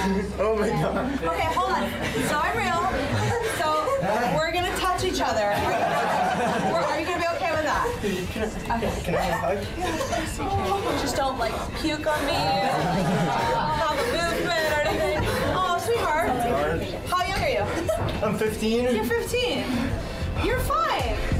Oh my god. Okay, hold on. So I'm real. So we're gonna touch each other. Are you gonna be okay with that? Can I have a hug? Just don't like puke on me, have a movement or anything. Oh, sweetheart. How young are you? I'm 15. You're 15. You're fine.